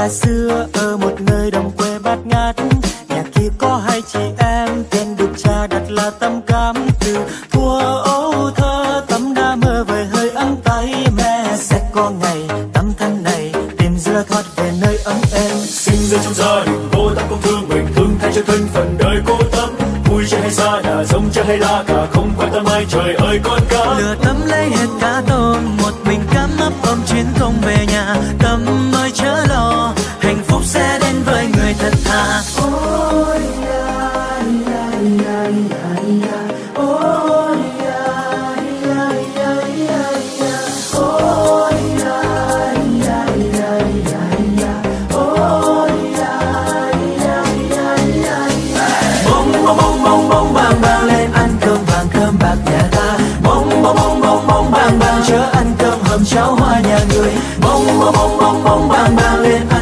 Xa xưa ở một nơi đồng quê bát ngát, nhà kia có hai chị em, tên được cha đặt là Tâm Cám. Từ thuở ấu thơ Tâm đã mơ về hơi ấm tay mẹ, sẽ có ngày Tâm thân này tìm ra thoát về nơi ấm êm. Sinh ra trong gia đình cô Tâm không thương mình, thương thay cho thân phận đời cô Tâm. Vui chơi hay xa nhà, sống chơi hay la cả, không quan tâm ai trời ơi con cá. Lừa Tâm lấy hết cá tôm, một mình Cám ấp ôm chuyến không về nhà. Tâm ơi chớ lo, hạnh phúc sẽ đến với người thật thà. Ôi ya ya ya ya ya, ôi ya ya ya ya ya, ôi ya ya ya ya ya, ôi ya ya ya ya ya. Bông bông bông bông bông bang bang lên ăn cơm vàng cơm bạc nhà ta. Bông bông bông bông bông bang bang chớ ăn cơm hầm cháo hoa nhà người. Bông bông bông bông bông bang bang lên